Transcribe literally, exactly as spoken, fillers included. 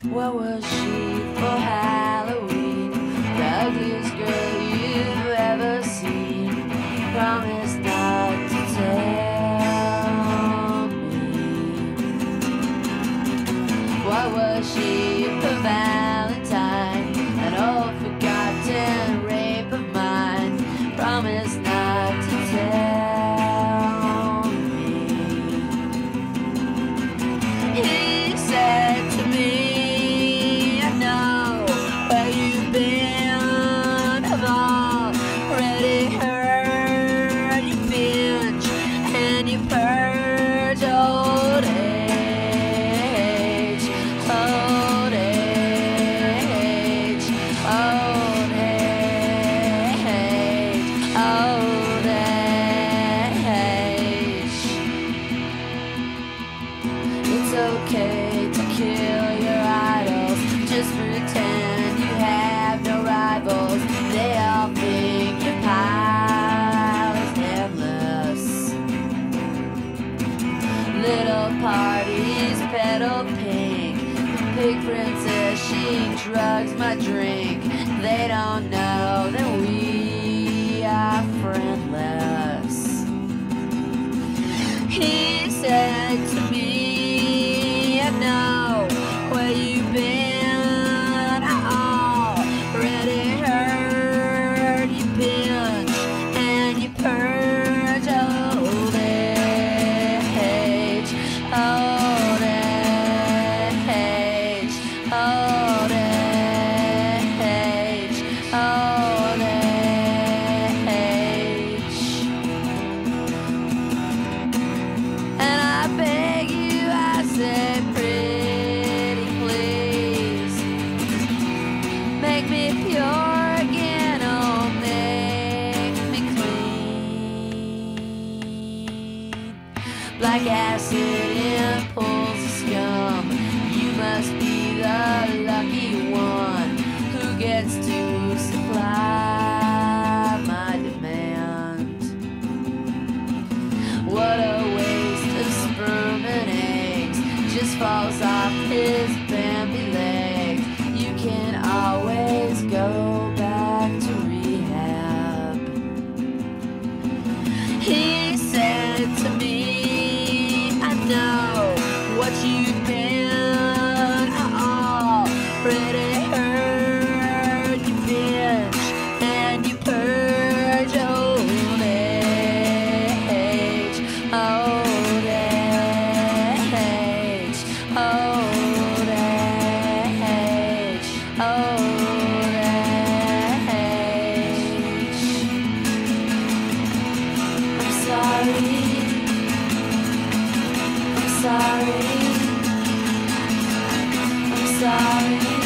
What was she for Halloween? The ugliest girl you've ever seen. Promise not to tell me. What was she for Valentine? An old forgotten rape of mine. Promise not to tell me. He said to me, I know where you've been. I've already heard you binge and you purge old age, old age, old age, old age. It's okay to kill your idols. Just pretend you have no rivals. They all think your pile is endless. Little parties, petal pink. Pig princess, she drugs my drink. They don't know that we are friendless. He said to me, I know where you've been. I already heard you binge and you purge old age, old age, old age, old age. And I beg you, I say, pretty please, make me pure again, oh, make me clean. Black acid in pools of scum. You must be the lucky one who gets to supply my demand. What a waste of sperm and eggs, just falls off his Bambi legs. You can always go back to rehab. He said to me, I know what you've been. I already heard you binge and you purge old age, old age, old age, old age. I'm sorry, I'm sorry, I'm sorry.